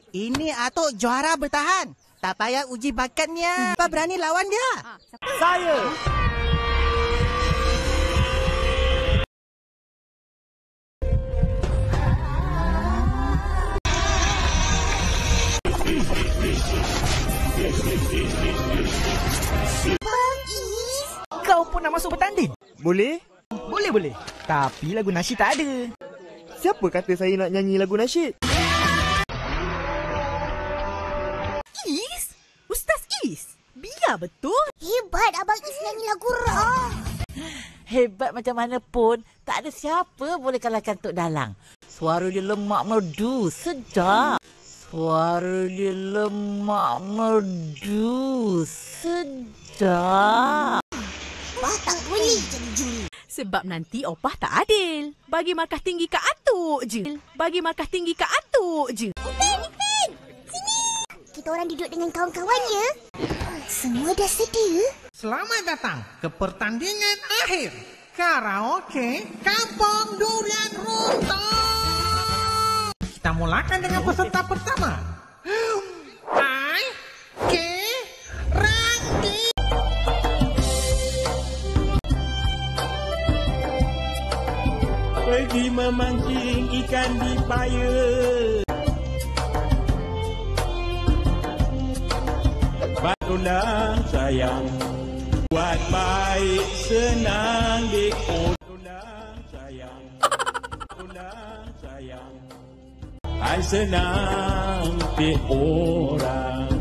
Ini Atuk juara bertahan. Tak payah uji bakatnya. Apa berani lawan dia? Saya. Kau pun nak masuk bertanding? Boleh? Boleh. Tapi lagu nasyid tak ada. Siapa kata saya nak nyanyi lagu nasyid? Is? Ustaz Is? Biar betul. Hebat Abang Is nyanyi lagu rock. Hebat macam mana pun, tak ada siapa boleh kalahkan Tok Dalang. Suara dia lemak merdu, sedap. Suara dia lemak merdu, sedap. Wah, tak boleh jadi juri. Sebab nanti opah tak adil. Bagi markah tinggi kat Atuk je. Kita orang duduk dengan kawan-kawan ya. Semua dah sedia? Selamat datang ke pertandingan akhir karaoke Kampung Durian Runtuh. Kita mulakan dengan peserta pertama. Ranti. Pergi memancing ikan di payung. Bantulah sayang, buat baik senang dik. Bantulah sayang, ai senang dik orang.